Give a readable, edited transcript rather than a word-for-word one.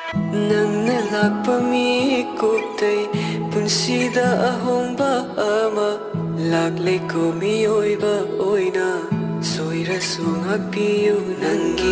Nangna lakpa mikuptay punsida ahongba ama laklay ko miyoiba oina soirasu ngakpiyu nanggi